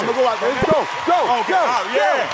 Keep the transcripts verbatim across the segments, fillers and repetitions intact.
I'm gonna go out there. Let's go, go, okay. go, Oh, yeah.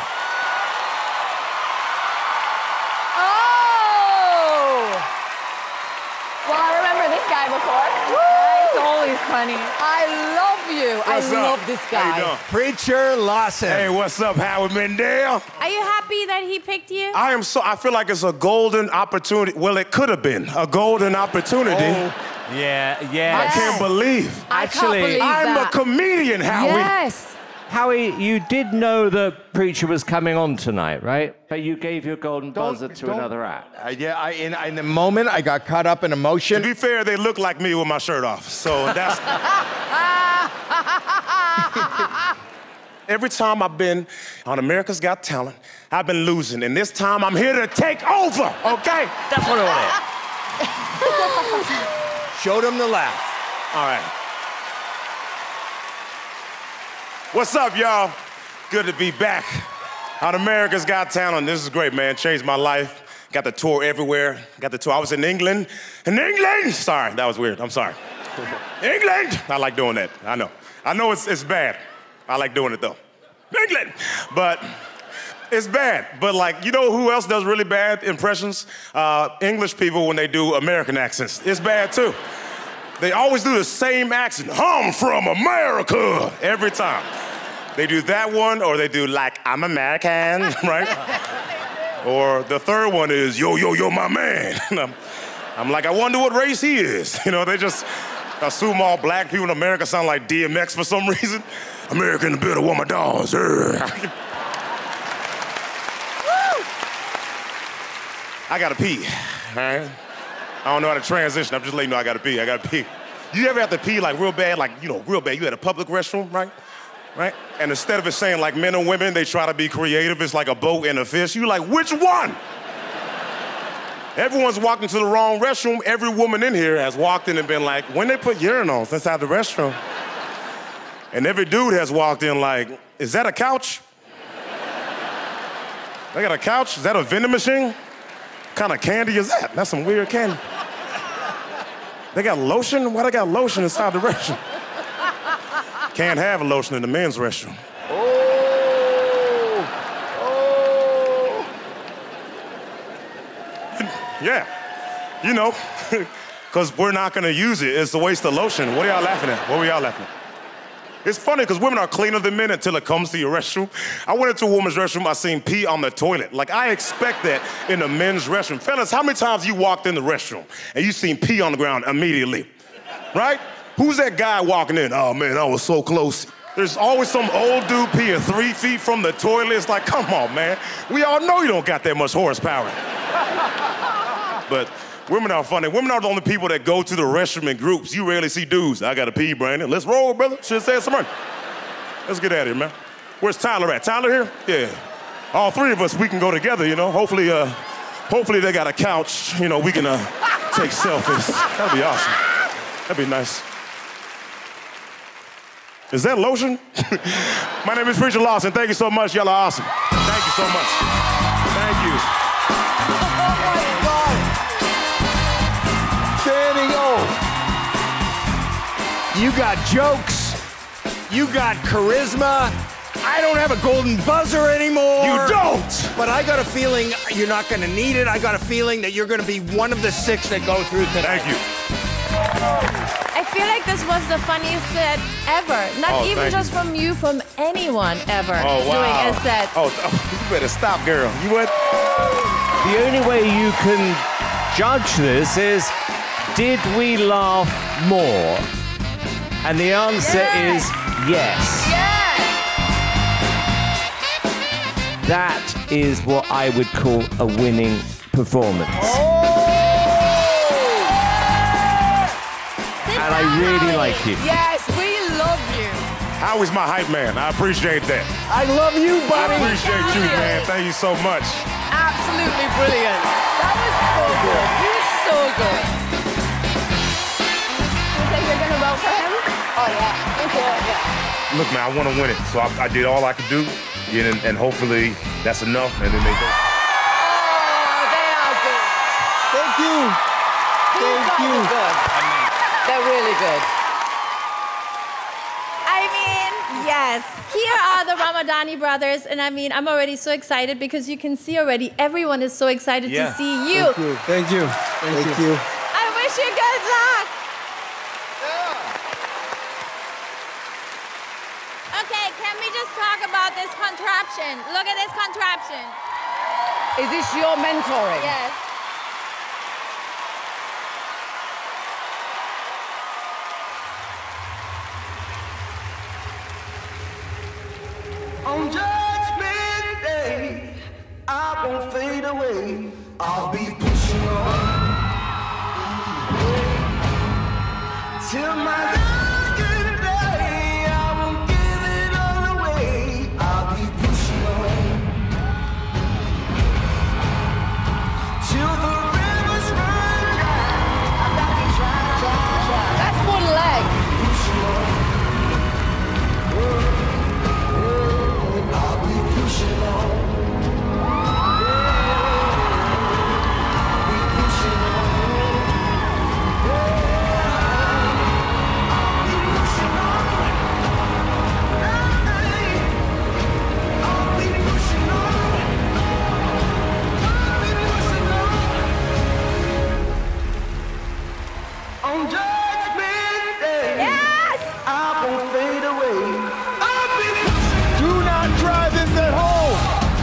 Oh! Well, I remember this guy before. He's always funny. I love you. What's I up? love this How you guy. doing? Preacher Lawson. Hey, what's up, Howard Mendel? Are you happy that he picked you? I am so, I feel like it's a golden opportunity. Well, it could have been a golden opportunity. Oh. Yeah, yeah. I can't believe. I Actually, can't believe I'm that. a comedian, Howie. Yes. Howie, you did know the preacher was coming on tonight, right? But you gave your golden buzzer to don't- another act. Uh, yeah, I, in, in the moment, I got caught up in To emotion. be fair, they look like me with my shirt off. So that's... Every time I've been on America's Got Talent, I've been losing. And this time, I'm here to take over, okay? That's what it was. Showed him the laugh. All right. What's up, y'all? Good to be back on America's Got Talent. This is great, man. Changed my life. Got the tour everywhere. Got the tour. I was in England. In England! Sorry, that was weird. I'm sorry. England! I like doing that. I know. I know it's, it's bad. I like doing it, though. England! But it's bad. But, like, you know who else does really bad impressions? Uh, English people when they do American accents. It's bad, too. They always do the same accent. I'm from America! Every time. They do that one, or they do, like, I'm American, right? Or the third one is, yo, yo, yo, my man. I'm, I'm like, I wonder what race he is. You know, they just assume all black people in America sound like D M X for some reason. America in the building with my dogs. I gotta pee, all right? I don't know how to transition. I'm just letting you know I gotta pee. I gotta pee. You ever have to pee like real bad, like, you know, real bad? You at a public restroom, right? Right? And instead of it saying like men or women, they try to be creative. It's like a boat and a fish. You like, which one? Everyone's walked into the wrong restroom. Every woman in here has walked in and been like, when they put urinals inside the restroom? And every dude has walked in like, is that a couch? They got a couch? Is that a vending machine? What kind of candy is that? That's some weird candy. They got lotion? Why they got lotion inside the restroom? Can't have a lotion in the men's restroom. Oh! Oh! Yeah, you know, because we're not gonna use it. It's a waste of lotion. What are y'all laughing at? What were y'all laughing at? It's funny because women are cleaner than men until it comes to your restroom. I went into a woman's restroom, I seen pee on the toilet. Like, I expect that in a men's restroom. Fellas, how many times you walked in the restroom and you seen pee on the ground immediately, right? Who's that guy walking in? Oh man, I was so close. There's always some old dude peeing three feet from the toilet. It's like, come on, man. We all know you don't got that much horsepower. But women are funny. Women are the only people that go to the restroom in groups. You rarely see dudes. I gotta pee, Brandon. Let's roll, brother. Should say some money. Let's get at it, man. Where's Tyler at? Tyler here? Yeah. All three of us, we can go together, you know. Hopefully, uh, hopefully they got a couch. You know, we can uh, take selfies. That'd be awesome. That'd be nice. Is that lotion? My name is Preacher Lawson. Thank you so much. Y'all are awesome. Thank you so much. Thank you. Oh my God! Standing O. You got jokes. You got charisma. I don't have a golden buzzer anymore. You don't! But I got a feeling you're not gonna need it. I got a feeling that you're gonna be one of the six that go through tonight. Thank you. I feel like this was the funniest set ever. Not Oh, even thank just you. from you, from anyone ever Oh, wow. doing a set. Oh, oh, you better stop, girl. You what? The only way you can judge this is, did we laugh more? And the answer Yes. is yes. Yes! That is what I would call a winning performance. And I really like you. Yes, we love you. Howie's my hype man. I appreciate that. I love you, I buddy. appreciate you, man. Thank you so much. Absolutely brilliant. That was so good. He was so good. You think you're gonna vote for him? Oh yeah, me too. Yeah. Look, man, I want to win it, so I, I did all I could do, and, and hopefully that's enough, and then they go. Oh, they are good. Thank you. These Thank guys you. are good. They're really good. I mean, Yes. Here are the Ramadhani Brothers, and I mean, I'm already so excited because you can see already everyone is so excited Yeah. to see you. Thank you. Thank you. Thank, Thank you. you. I wish you good luck. Okay, can we just talk about this contraption? Look at this contraption. Is this your mentoring? Yes. On Judgment Day, I won't fade away. I'll be pushing on till my dying day. I won't give it all away. I'll be pushing on till the rivers run dry. I got to try, try, try. That's one leg. Pushing on. I'll be pushing on. On Judgment Day, Yes! I won't fade away. I'll be Do not try this at home.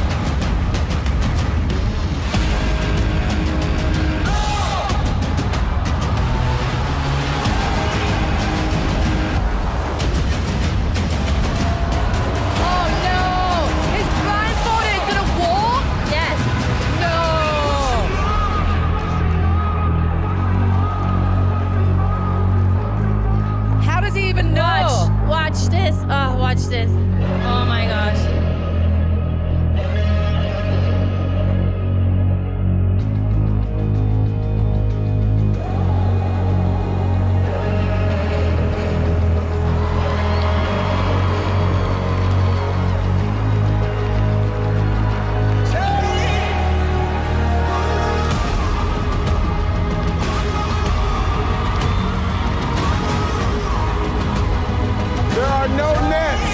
Oh no! Is blindfolded gonna walk? Yes. No! How does he even know? Watch, watch this. Oh, watch this. Oh my gosh. There are no nets.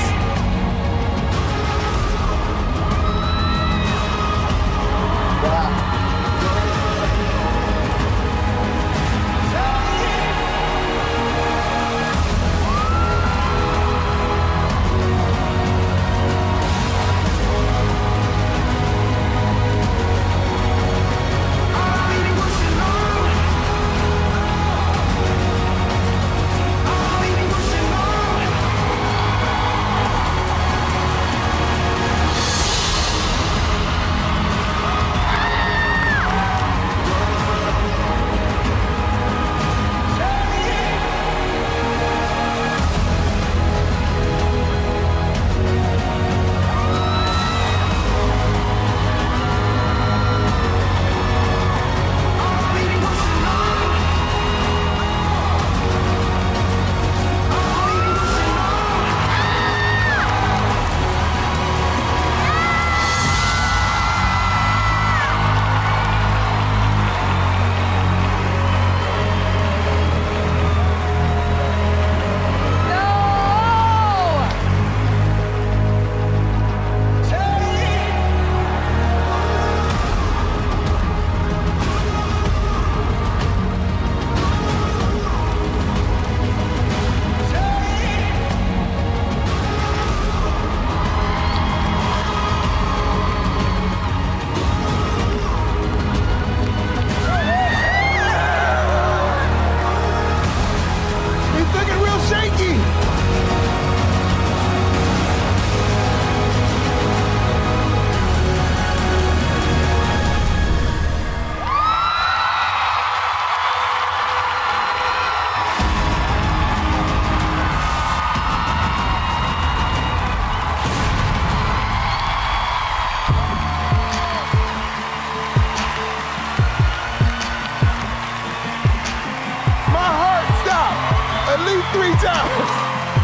He's looking real shaky. My heart stopped at least three times.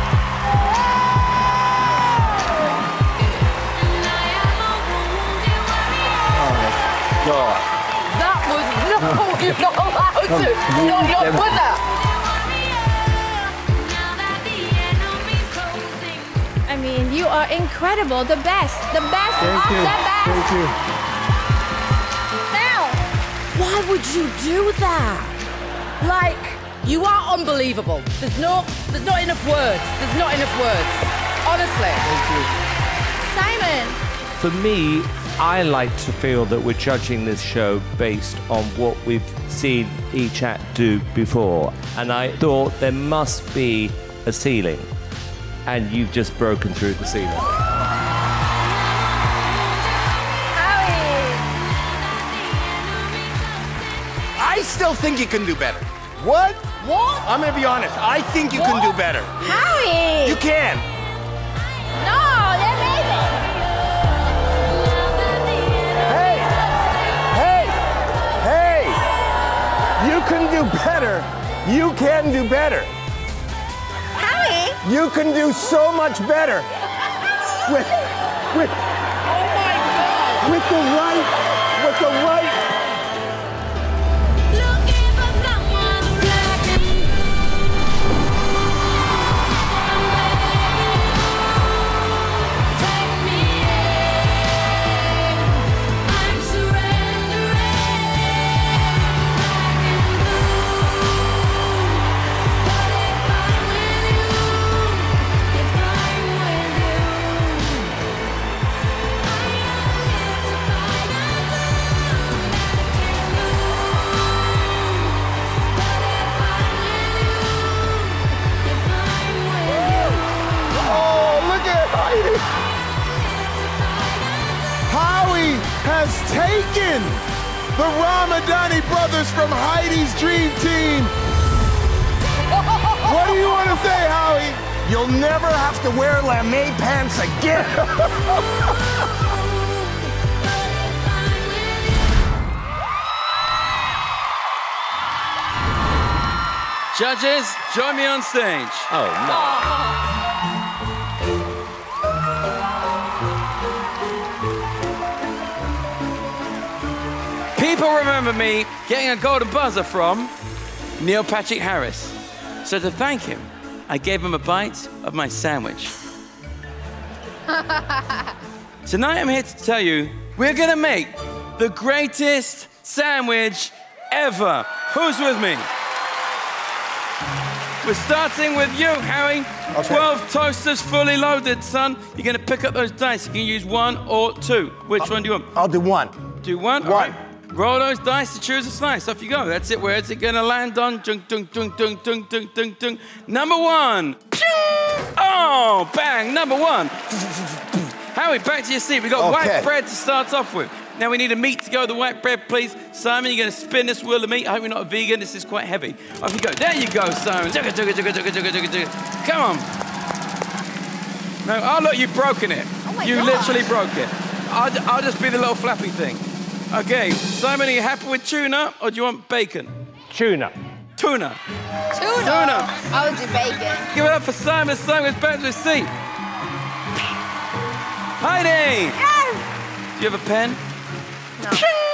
That was no, you're not allowed to. No, you're with that. I mean, you are incredible. The best. The best Thank of you. the best. Thank you. Now, Why would you do that? Like, you are unbelievable. There's no, there's not enough words. There's not enough words. Honestly. Simon. For me, I like to feel that we're judging this show based on what we've seen each act do before. And I thought there must be a ceiling. And you've just broken through the ceiling. I still think you can do better. What? What? I'm gonna be honest. I think you can do better. Howie! You can. No, they're amazing. Hey! Hey! Hey! You can do better. You can do better. Howie! You can do so much better. With, with, Oh my God! with the right, with the right. Howie has taken the Ramadhani Brothers from Heidi's Dream Team. What do you want to say, Howie? You'll never have to wear lame pants again. Judges, join me on stage. Oh, no. People remember me getting a golden buzzer from Neil Patrick Harris. So to thank him, I gave him a bite of my sandwich. Tonight I'm here to tell you, we're gonna make the greatest sandwich ever. Who's with me? We're starting with you, Harry. Okay. twelve toasters fully loaded, son. You're gonna pick up those dice. You can use one or two. Which one do you want? I'll do one. Do one? One. All right. Roll those dice to choose a slice. Off you go. That's it. Where is it gonna land on? Dung, dung, dung, dung, dung, dung, dung, dung. Number one. Oh, bang. Number one. Howie, back to your seat. We got Okay. white bread to start off with. Now we need a meat to go with the white bread, please. Simon, you're gonna spin this wheel of meat. I hope you're not a vegan. This is quite heavy. Off you go. There you go, Simon. Jugga, jugga, jugga, jugga, jugga, jugga, jugga. Come on. No, oh look, you've broken it. Oh my you God. literally broke it. I'll, I'll just be the little flappy thing. Okay, Simon, are you happy with tuna or do you want bacon? Tuna. Tuna. Tuna. Tuna. I would do bacon. Give it up for Simon. Simon's back to his seat. Heidi! Yes! Do you have a pen? No.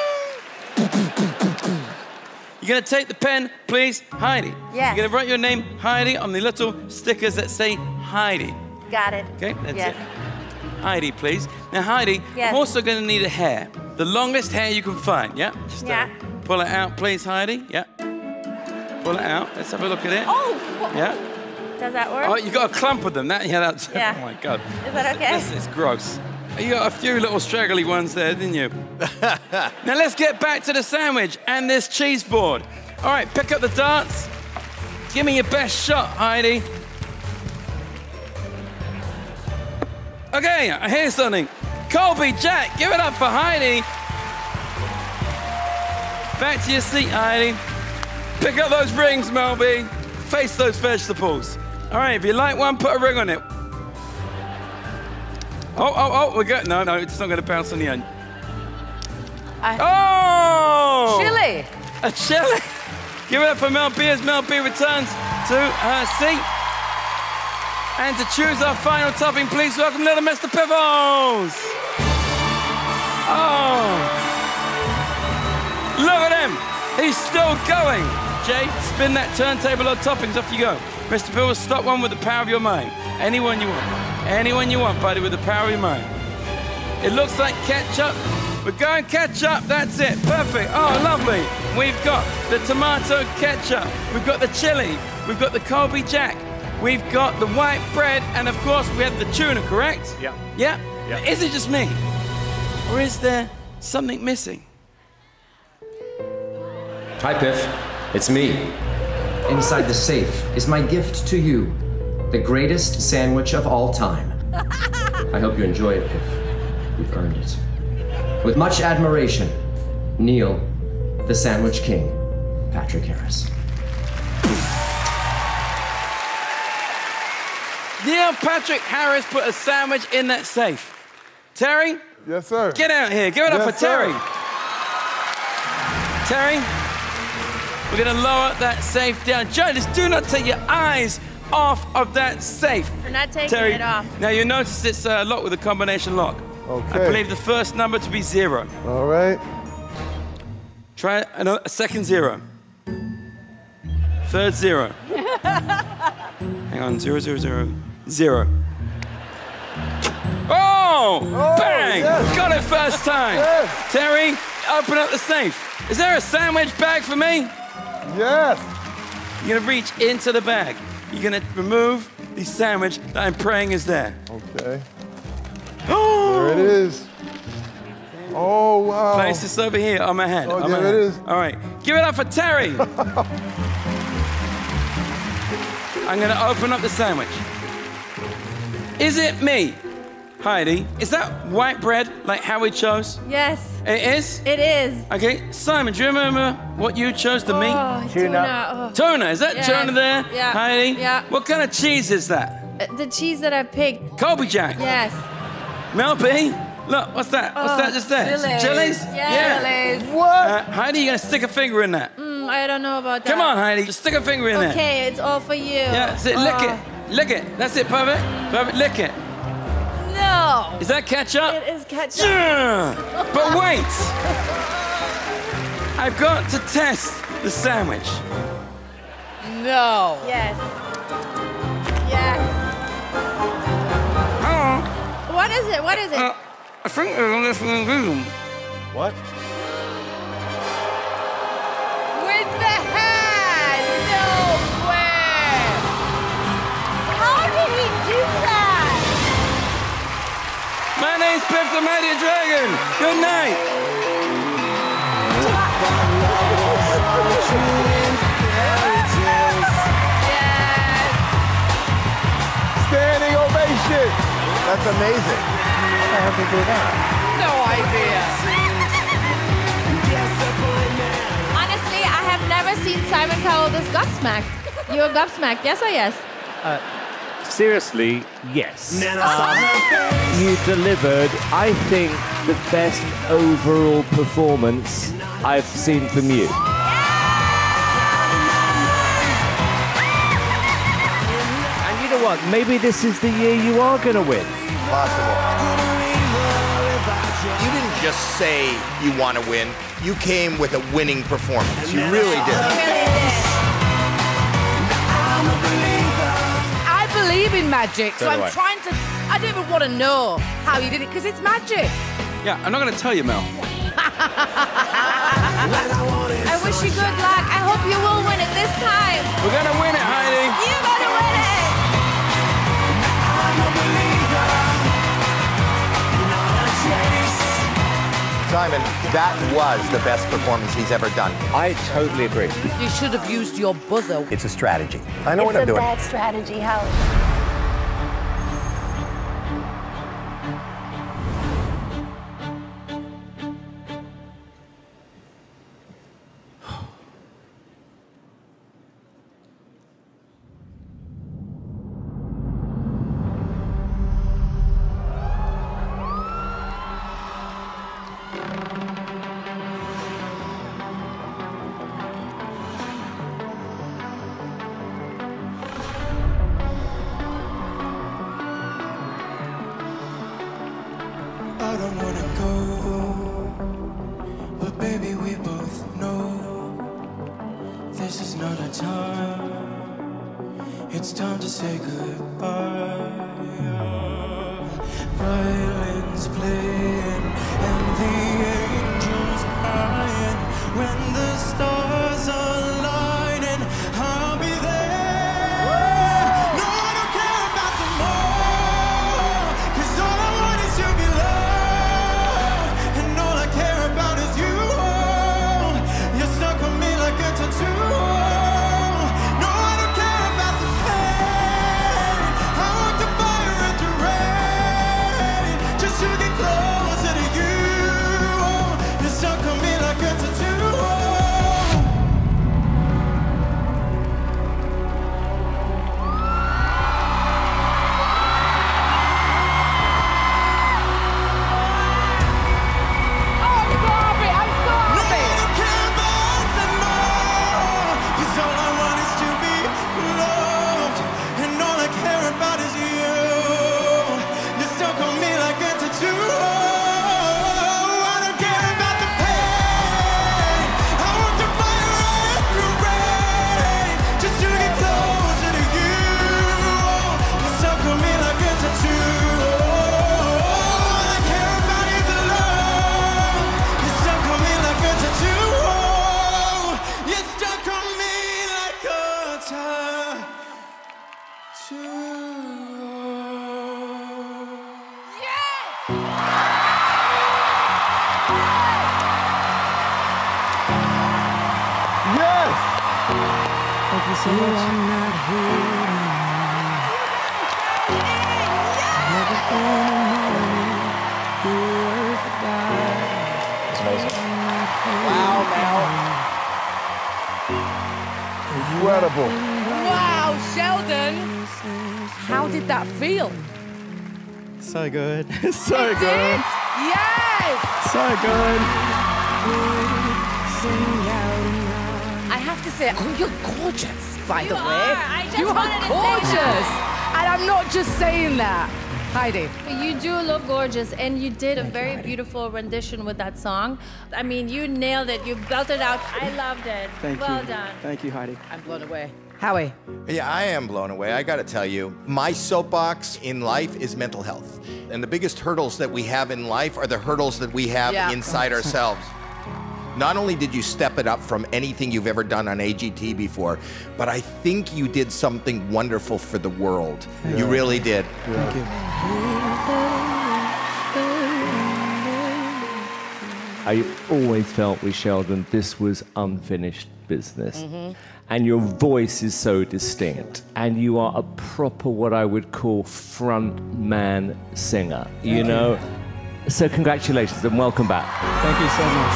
You're gonna take the pen, please, Heidi. Yes. You're gonna write your name, Heidi, on the little stickers that say Heidi. Got it. Okay, that's Yes. it. Heidi, please. Now, Heidi, Yes. I'm also gonna need a hair. The longest hair you can find, yeah? Just, uh, Yeah. pull it out, please, Heidi. Yeah. Pull it out. Let's have a look at it. Oh! Yeah. Does that work? Oh, you got a clump of them. That, yeah, that's. Yeah. Oh my God. Is that okay? This is gross. You got a few little straggly ones there, didn't you? Now let's get back to the sandwich and this cheese board. All right, pick up the darts. Give me your best shot, Heidi. Okay, here's something. Colby, Jack, give it up for Heidi. Back to your seat, Heidi. Pick up those rings, Melby. Face those vegetables. All right, if you like one, put a ring on it. Oh, oh, oh, we're good. No, no, it's not going to bounce on the end. I- Oh! Chili. A chili. Give it up for Mel B as Mel B returns to her seat. And to choose our final topping, please welcome little Mister Piffles. Oh. Look at him. He's still going. Jay, spin that turntable of toppings. Off you go. Mister Bill will stop one with the power of your mind. Anyone you want. Anyone you want, buddy, with the power of your mind. It looks like ketchup. We're going ketchup, that's it, perfect. Oh, lovely. We've got the tomato ketchup. We've got the chili. We've got the Colby Jack. We've got the white bread, and of course we have the tuna, correct? Yeah. Yeah? Yeah. Is it just me? Or is there something missing? Hi, Piff. It's me. Inside the safe is my gift to you. The greatest sandwich of all time. I hope you enjoy it, Piff. You've earned it. With much admiration, Neil, the Sandwich King, Patrick Harris. Neil Patrick Harris put a sandwich in that safe. Terry? Yes, sir. Get out here. Give it up Yes, for Terry. sir. Terry, we're going to lower that safe down. Joe, just do not take your eyes off of that safe. We're not taking Terry, it off. now you notice it's uh, locked with a combination lock. Okay. I believe the first number to be zero. All right. Try another, a second zero. Third zero. Hang on, zero, zero, zero, zero. Oh! Oh, Bang! yes. Got it first time. Yes. Terry, open up the safe. Is there a sandwich bag for me? Yes. You're gonna reach into the bag. You're gonna remove the sandwich that I'm praying is there. Okay. There it is. Oh, wow. Place this over here on my hand. Oh, on my there it hand. is. All right. Give it up for Terry. I'm gonna open up the sandwich. Is it me? Heidi, is that white bread like how we chose? Yes. It is? It is. Okay, Simon, do you remember what you chose to meet? Oh, tuna. Oh. Tuna, is that Yes. tuna there? Yeah. Heidi? Yeah. What kind of cheese is that? Uh, the cheese that I picked. Colby Jack? Yes. Mel B? Look, what's that? What's Oh, that just there? Some chilies. Chilies? Yeah. Chilies. What? Uh, Heidi, you gonna stick a finger in that? Mm, I don't know about that. Come on, Heidi, just stick a finger in there. Okay, it's all for you. Yeah, that's it. Lick Oh. it. Lick it. That's it, perfect. Perfect. Lick it. No. Is that ketchup? It is ketchup. Yeah. But wait. I've got to test the sandwich. No. Yes. Yes. Oh. What is it? What is it? Uh, I think there's only one room. What? With the hand. No way. How did he do that? My name's Piff the Mighty Dragon. Good night. Standing ovation. That's amazing. How did they do that? No idea. Honestly, I have never seen Simon Cowell this gobsmacked. You're gobsmacked, yes or yes? Uh, seriously, yes. Um, you delivered, I think, the best overall performance I've seen from you. And you know what? Maybe this is the year you are going to win. Possible. You didn't just say you want to win. You came with a winning performance. You really did. I believe in magic, so, So do I'm I. trying to. I don't even want to know how you did it because it's magic. Yeah, I'm not gonna tell you, Mel. I wish you good luck. I hope you will win it this time. We're gonna win it, Heidi. You're gonna win it. Simon, that was the best performance he's ever done. I totally agree. You should have used your buzzer. It's a strategy. I know what I'm doing. Bad strategy, Howard. I don't wanna go, but baby, we both know this is not a time. It's it's time to say goodbye. Violins playing and the angels crying. When the stars are aligning, I'll be there. No, I don't care about tomorrow, 'cause all I want is to be loved, and all I care about is you. You're stuck on me like a tattoo. No, I don't care about the pain. I want the fire and the rain, just to get closer to you. You're stuck on me like a tattoo. You are not here anymore. Never been a moment you were forgotten. It's amazing. Wow, Incredible. Wow, Sheldon. How did that feel? So good. so It good. did? Yes! So good. I have to say, oh, you're gorgeous, by You the way. are. I just you wanted are to say gorgeous. that. And I'm not just saying that. Heidi. You do look gorgeous, and you did a very beautiful rendition with that song. I mean, you nailed it. You belted out. I loved it. Thank well you. done. Thank you, Heidi. I'm blown away. Howie. Yeah, I am blown away. I got to tell you, my soapbox in life is mental health. And the biggest hurdles that we have in life are the hurdles that we have Yeah. inside ourselves. Not only did you step it up from anything you've ever done on A G T before, but I think you did something wonderful for the world. Thank You you. really did. Thank you. I always felt with Sheldon this was unfinished business. Mm-hmm. And your voice is so distinct. And you are a proper, what I would call, front man singer. You Thank know? you. So congratulations and welcome back. Thank you so much.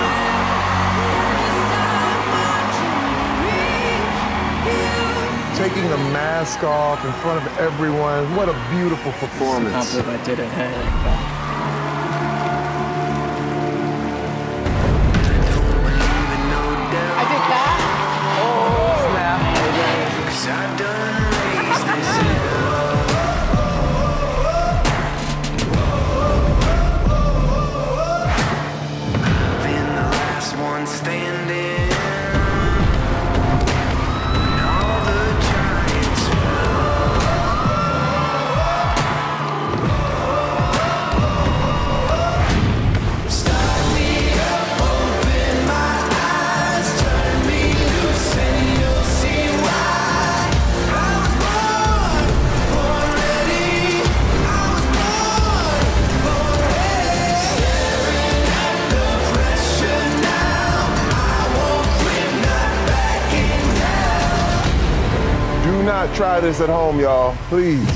Taking the mask off in front of everyone. What a beautiful I performance. can't believe I did it. Hey. I did that. Oh, snap. Cause I done raised this hill. I've been the last one standing when all the giants fell. Start me up, open my eyes, turn me loose, and you'll see why. I was born, born ready. I was born, born ready. Staring at the pressure now. I won't quit, not backing down. Do not try this at home, y'all. Please.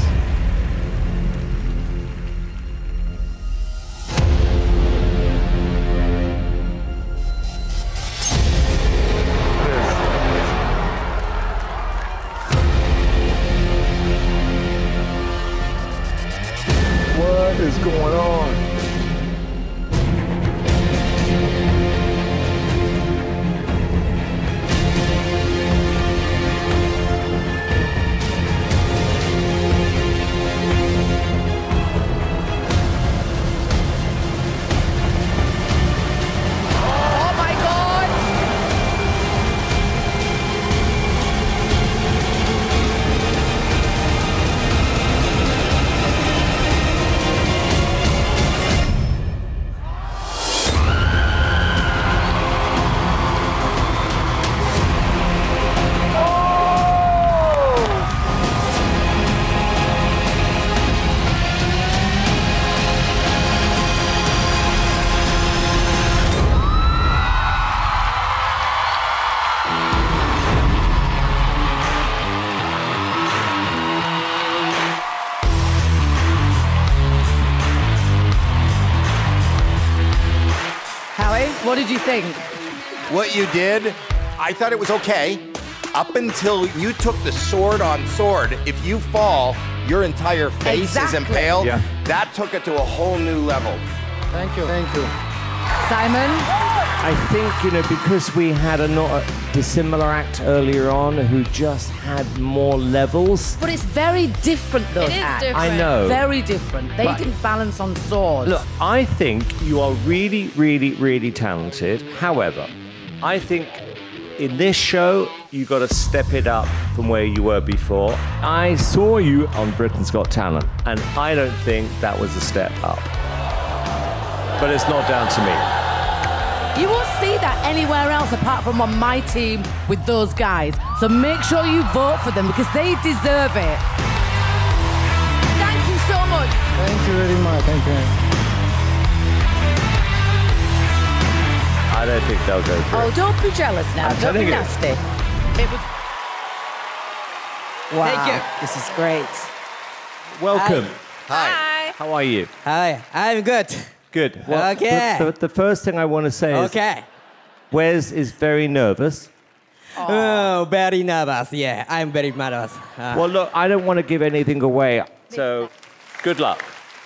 What is going on? Oh, my God. what did you think? What you did, I thought it was okay. Up until you took the sword on sword. If you fall, your entire face Exactly. is impaled. Yeah. That took it to a whole new level. Thank you. Thank you. Simon? I think, you know, because we had a not a dissimilar act earlier on who just had more levels. But it's very different, those It is acts. different. I know. Very different. They But- didn't balance on swords. Look, I think you are really, really, really talented. However, I think in this show, you got to step it up from where you were before. I saw you on Britain's Got Talent, and I don't think that was a step up. But it's not down to me. You won't see that anywhere else apart from on my team with those guys. So make sure you vote for them because they deserve it. Thank you so much. Thank you very much. Thank you. I don't think they'll go through. Oh, don't be jealous now. I'm Don't be telling you. nasty. It was. Wow. Thank you. This is great. Welcome. Hi. Hi. How are you? Hi, I'm good. Good. Well, Okay. The, the, the first thing I want to say is Okay. Wes is very nervous. Oh, very nervous. Yeah, I'm very nervous. Uh, Well, look, I don't want to give anything away, so good luck.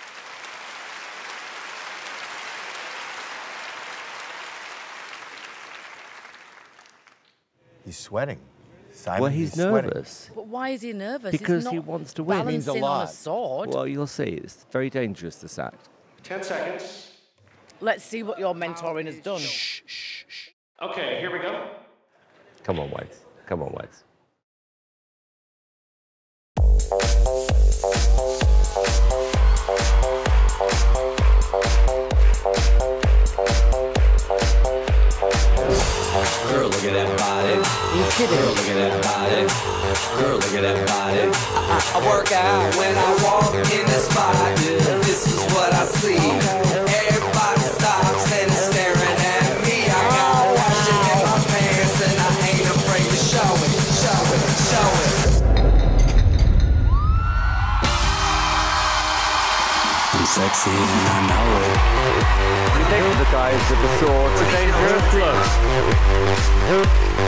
He's sweating. Simon, Well, he's sweating. nervous. But why is he nervous? Because He's he not wants to win. It means a balancing on a lot. sword. Well, you'll see. It's very dangerous, this act. Ten seconds. Let's see what your mentoring has done. Okay, here we go. Come on, Wes. Come on, Wes. Girl, look at that body. You kidding? Girl, look at that body. Girl, look at that body. I, I work out when I walk in the spot. This is what I see. Everybody stops and is staring at me. I got washing in my pants and I ain't afraid to show it, show it, show it. I'm sexy and I know it. You think of the guys with the swords are dangerous? Look.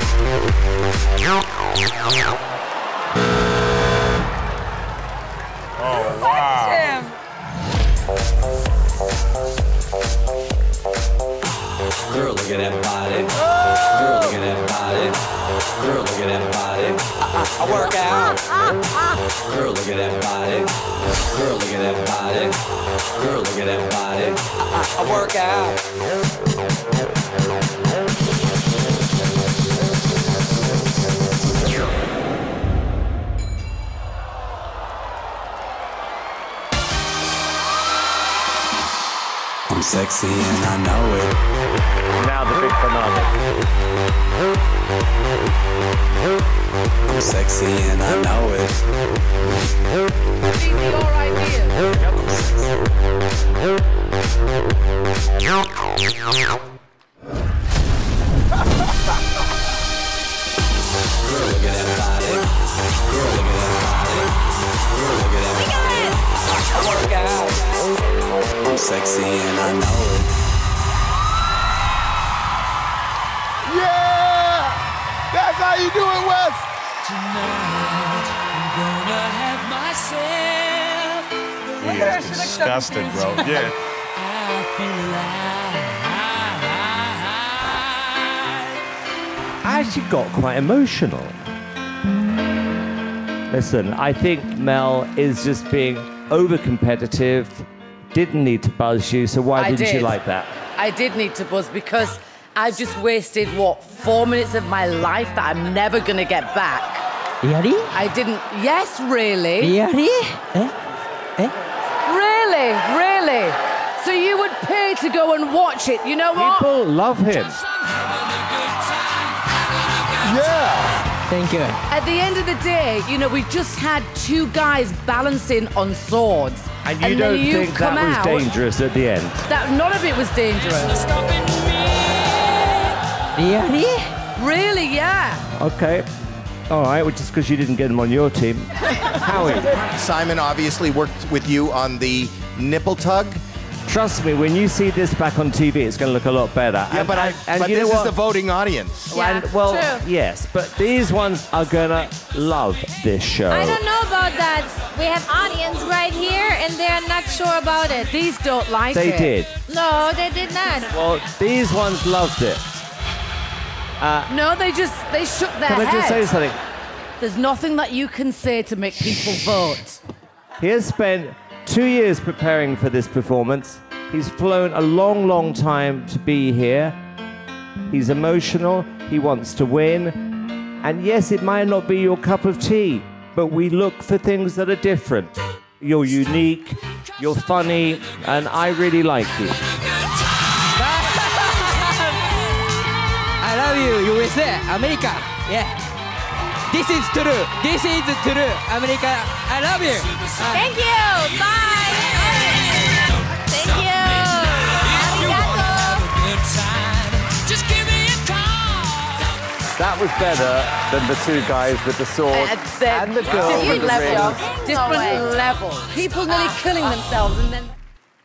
Oh, wow. Him. Girl, look at that body. Girl, look at that body. Girl, look at that body. I, I, I work out. Girl, look at that body. Girl, look at that body. Girl, look at that body. I, I, I work out. I'm sexy and I know it. Now the big finale. I'm sexy and I know it. These are your ideas. Girl, look at that body. Girl, look at that body. Girl, look at that body. I work out. I'm sexy and I know it. Yeah! That's how you do it, Wes! Tonight, I'm gonna have myself. He is disgusted, bro. Yeah. I feel alive. I actually got quite emotional. Listen, I think Mel is just being over-competitive, didn't need to buzz you, so why I didn't did. you like that? I did need to buzz because I've just wasted, what, four minutes of my life that I'm never going to get back. Really? I didn't... Yes, really. Really? Eh? Eh? Really, really. So you would pay to go and watch it. You know what? People love him. Yeah! Thank you. At the end of the day, you know, we just had two guys balancing on swords. And you then don't you think come that was out, dangerous at the end? That none of it was dangerous. Really? Really, yeah. Okay. All right, well, just because you didn't get him on your team. Howie. Simon obviously worked with you on the nipple tug. trust me, when you see this back on T V, it's going to look a lot better. Yeah, and, but, I, and, and but you this know is what? the voting audience. Yeah, And, well, true. yes, but these ones are going to love this show. I don't know about that. We have audience right here, and they're not sure about it. These don't like They it. did. No, they did not. Well, these ones loved it. Uh, No, they just, they shook their can I just say heads. something? There's nothing that you can say to make people vote. He has spent two years preparing for this performance. He's flown a long, long time to be here. He's emotional. He wants to win. And yes, it might not be your cup of tea, but we look for things that are different. You're unique, you're funny, and I really like you. I love you, U S A, America. Yeah. This is true. This is true. America, I love you. Thank you. Bye. Thank you. That was better than the two guys with the sword Uh, they're and the girl with different the ring. levels. Different levels. People nearly killing themselves and then...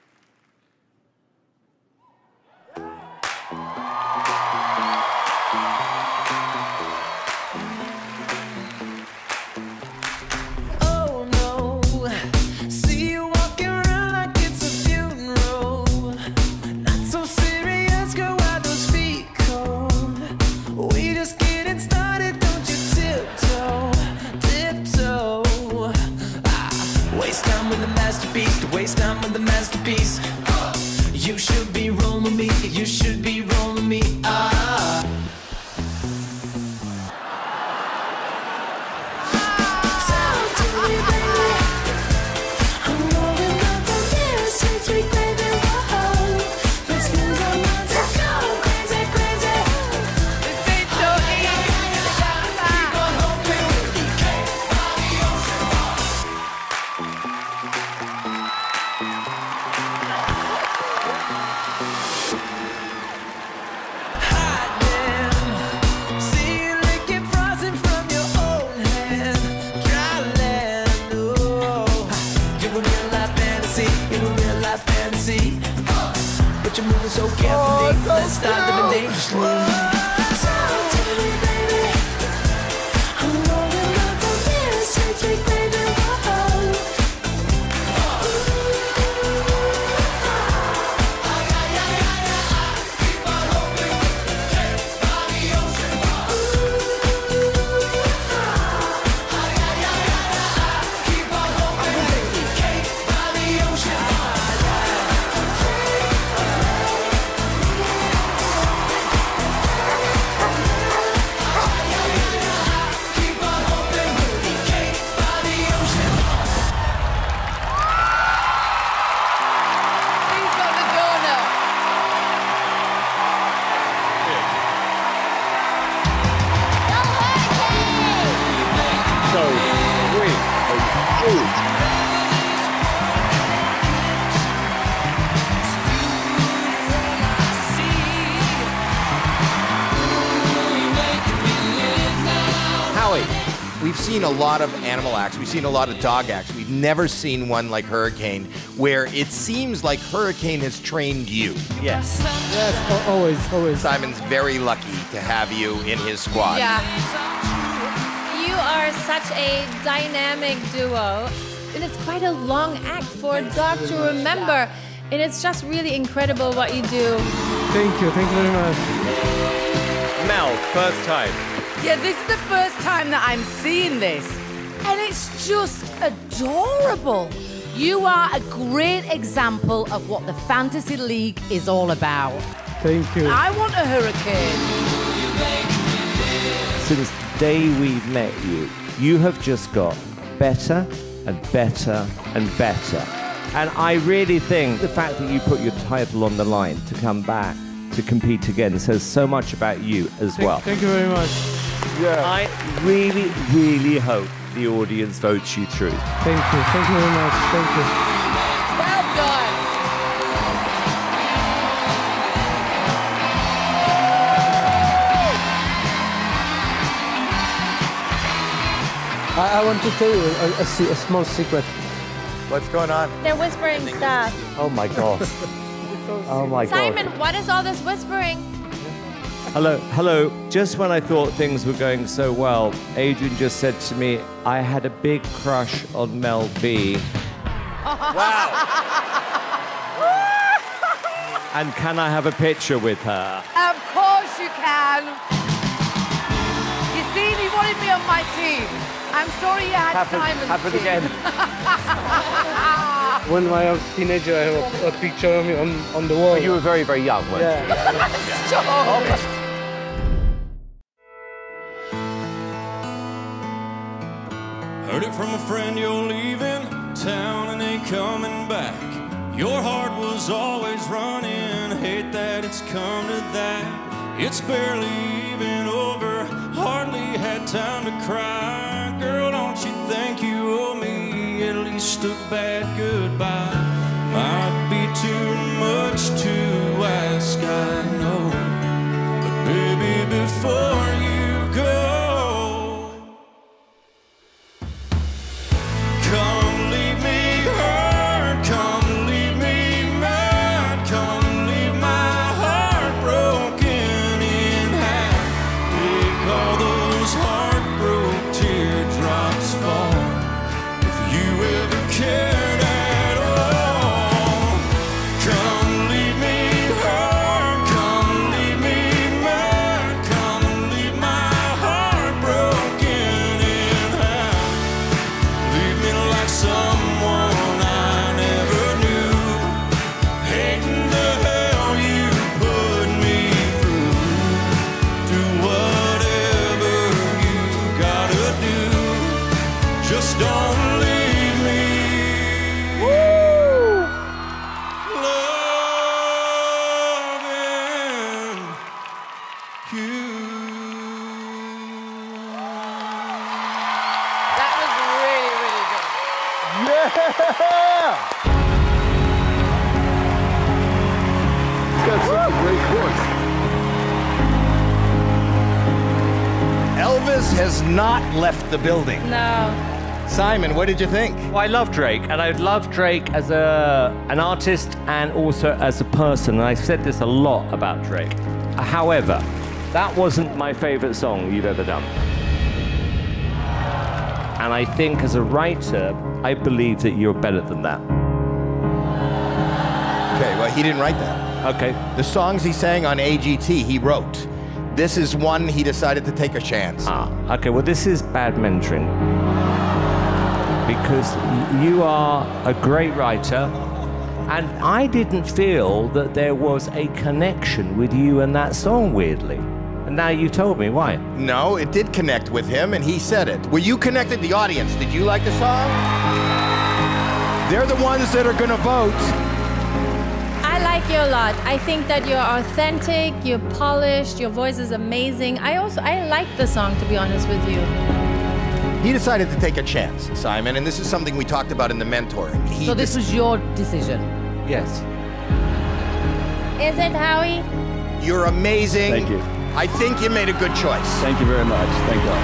Oh no, see you walking around like it's a funeral. Not so serious, girl, why those feet cold? We just getting started, don't you tiptoe, tiptoe. Ah, waste time with a masterpiece, to waste time with a masterpiece. You should be rolling me, you should be rolling me. Ah. But you're moving so carefully. Let's start living dangerously. Talk to me, baby. I'm rolling up on this sweet, sweet baby. We've seen a lot of animal acts. We've seen a lot of dog acts. We've never seen one like Hurricane, where it seems like Hurricane has trained you. Yes. Yes, always, always. Simon's very lucky to have you in his squad. Yeah. You are such a dynamic duo. And it's quite a long act for a dog to remember. And it's just really incredible what you do. Thank you, thank you very much. Mel, first time. Yeah, this is the first time that I'm seeing this. And it's just adorable. You are a great example of what the Fantasy League is all about. Thank you. I want a hurricane. Since the day we've met you, you have just got better and better and better. And I really think the fact that you put your title on the line to come back to compete again says so much about you as Thank, well. Thank you very much. Yeah. I really, really hope the audience votes you through. Thank you. Thank you very much. Thank you. Well done. I, I want to tell you a, a, se- a small secret. What's going on? They're whispering stuff. Oh my gosh. Oh my god. Simon, what is all this whispering? Hello, hello. Just when I thought things were going so well, Adrian just said to me, I had a big crush on Mel B. Wow. And can I have a picture with her? Of course you can. You see, he wanted me on my team. I'm sorry you had Happen, Simon's happen team. again. When I was a teenager, I have a, a picture of me on, on the wall. But you were very, very young, weren't Yeah. Stop. Heard it from a friend you're leaving town and ain't coming back. Your heart was always running, hate that it's come to that. It's barely even over, hardly had time to cry. Girl, don't you think you owe me at least a bad goodbye? Might be too much to ask, I know, but baby, before you go, come leave me hurt, come leave me mad, come leave my heart broken in half. Make all those heartbroken teardrops fall, if you ever cared at all. Come leave me hurt, come leave me mad, come leave my heart broken in half. Leave me like someone I never knew, hating the hell you put me through. Do whatever you gotta do, just don't leave me. Loving you. That was really, really good. Yeah! You got such a great voice. Elvis has not left the building. No. Simon, what did you think? Well, I love Drake, and I love Drake as a an artist and also as a person. And I've said this a lot about Drake. However, that wasn't my favorite song you've ever done. And I think as a writer, I believe that you're better than that. Okay, well, he didn't write that. Okay. The songs he sang on A G T, he wrote. This is one he decided to take a chance. Ah, okay, well, this is bad mentoring. Because y- you are a great writer, and I didn't feel that there was a connection with you and that song, weirdly. And now you told me why. No, it did connect with him, and he said it. Were you connected, the audience? Did you like the song? They're the ones that are gonna vote. I like you a lot. I think that you're authentic, you're polished, your voice is amazing. I also, I like the song, to be honest with you. He decided to take a chance, Simon, and this is something we talked about in the mentoring. He So this was your decision? Yes. Is it, Howie? You're amazing. Thank you. I think you made a good choice. Thank you very much. Thank God.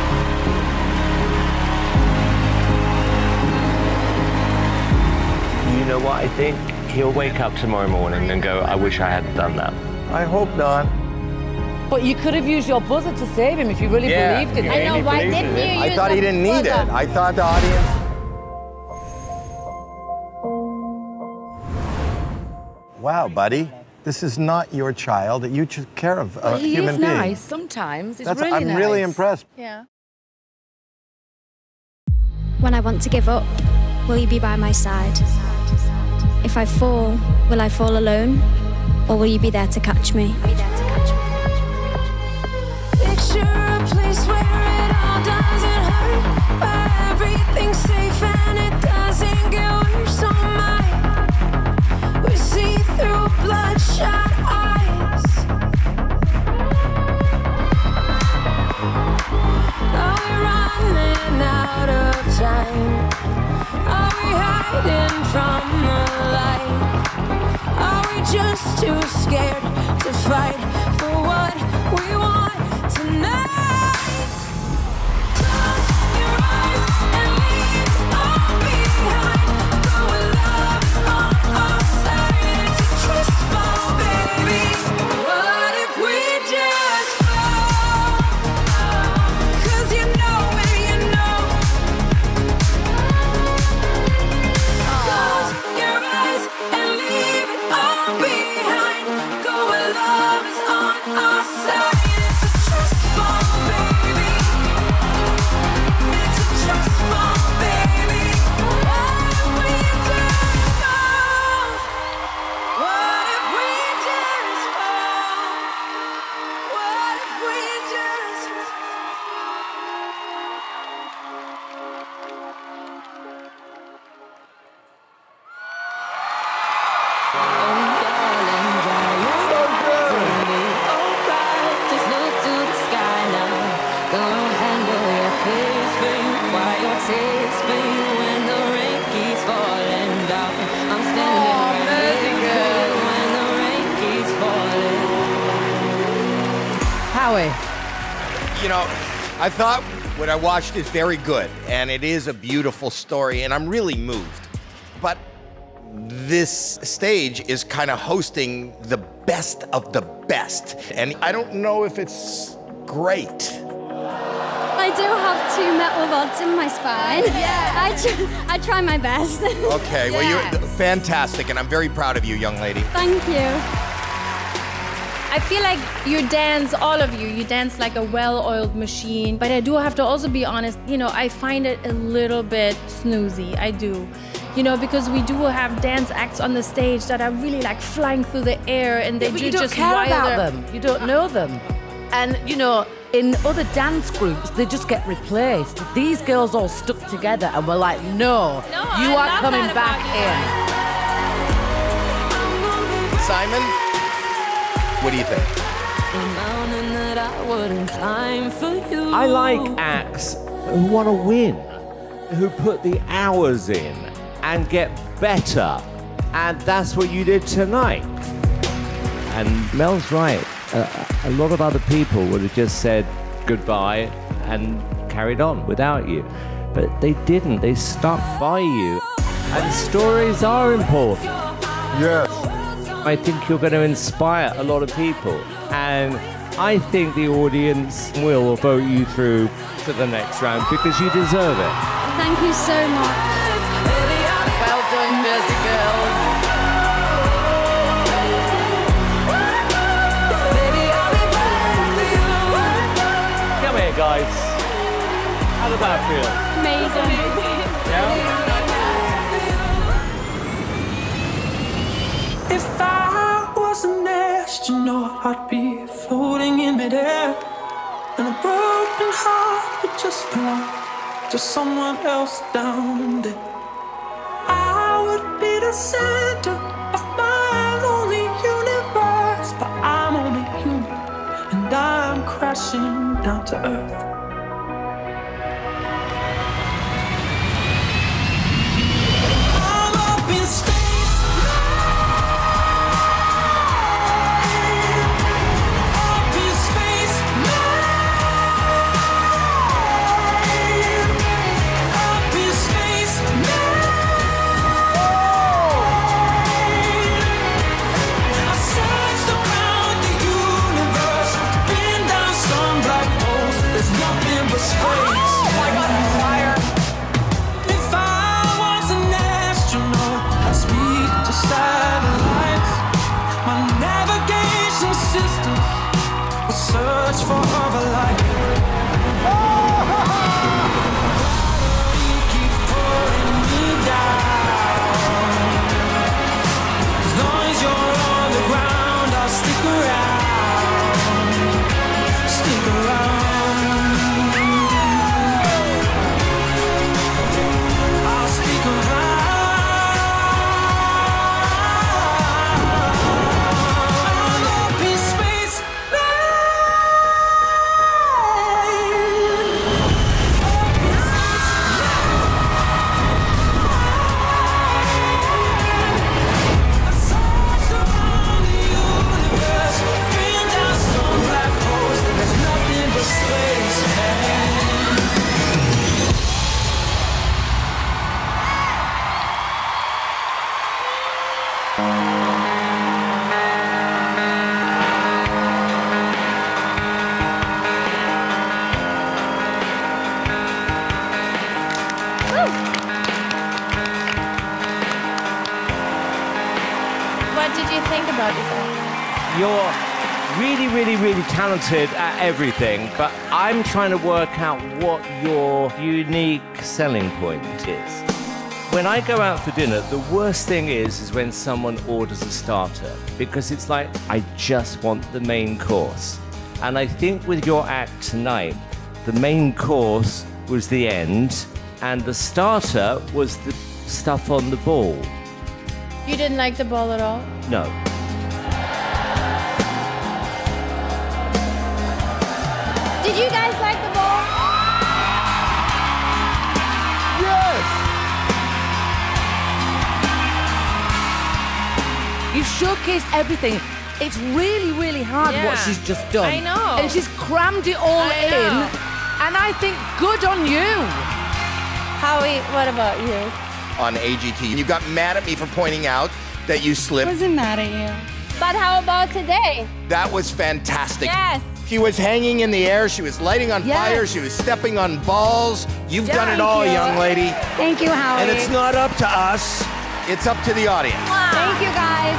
You know what I think? He'll wake up tomorrow morning and go, I wish I hadn't done that. I hope not. But you could have used your buzzer to save him if you really Yeah. believed in Yeah, him. I know, why didn't you I use thought the he didn't need buzzer? it. I thought the audience... Wow, buddy. This is not your child that you took care of, a Well, he human is being. nice sometimes. It's That's, really I'm nice. really impressed. Yeah. When I want to give up, will you be by my side? If I fall, will I fall alone? Or will you be there to catch me? Picture a place where it all doesn't hurt, where everything's safe and it doesn't get worse. Oh my, we see through bloodshot eyes. Are we running out of time? Are we hiding from the light? Are we just too scared to fight for what we want tonight? Close your eyes and leave all behind. Go love is on our side. It's a trust fund, baby. It's a trust fund, baby. What if we just fall? What if we just fall? What if we just Howie. You know, I thought what I watched is very good, and it is a beautiful story, and I'm really moved. But this stage is kind of hosting the best of the best, and I don't know if it's great. I do have two metal rods in my spine. Yeah. I, tr I try my best. Okay, well, you're fantastic, and I'm very proud of you, young lady. Thank you. I feel like you dance, all of you, you dance like a well-oiled machine. But I do have to also be honest, you know, I find it a little bit snoozy, I do. You know, because we do have dance acts on the stage that are really like flying through the air and they Yeah, but do you don't just care wilder. about them. You don't know them. And, you know, in other dance groups, they just get replaced. These girls all stuck together and were like, no, No, you I are love coming that back about in. Simon, what do you think? I like acts who want to win, who put the hours in and get better. And that's what you did tonight. And Mel's right. Uh, a lot of other people would have just said goodbye and carried on without you. But they didn't. They stuck by you. And stories are important. Yes. I think you're going to inspire a lot of people. And I think the audience will vote you through to the next round because you deserve it. Thank you so much. Well done, MerseyGirls. Come here, guys. How did that feel? Amazing. Yeah? If I was an astronaut, I'd be floating in midair, and a broken heart would just belong to someone else down there. I would be the center of my lonely universe, but I'm only human, and I'm crashing down to earth. I'm up in space. Search for other life. You keep pulling me down. As long as you're on the ground, I'll stick around. Stick around. I'll stick around. I'm up in space. What did you think about this? You're really, really, really talented at everything, but I'm trying to work out what your unique selling point is. When I go out for dinner, the worst thing is, is when someone orders a starter, because it's like, I just want the main course. And I think with your act tonight, the main course was the end, and the starter was the stuff on the ball. You didn't like the ball at all? No. Did you guys like the ball? Yes! You've showcased everything. It's really, really hard Yeah. what she's just done. I know. And she's crammed it all I in. know. And I think good on you. Howie, what about you? On A G T, you got mad at me for pointing out that you slipped. Wasn't mad at you. But how about today? That was fantastic. Yes. She was hanging in the air. She was lighting on Yes. fire. She was stepping on balls. You've done it Thank all, you. young lady. Thank you, Howie. And it's not up to us. It's up to the audience. Thank you, guys.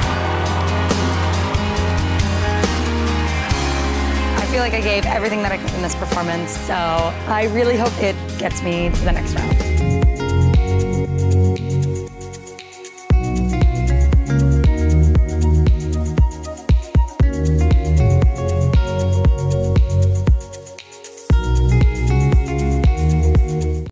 I feel like I gave everything that I could in this performance, so I really hope it gets me to the next round.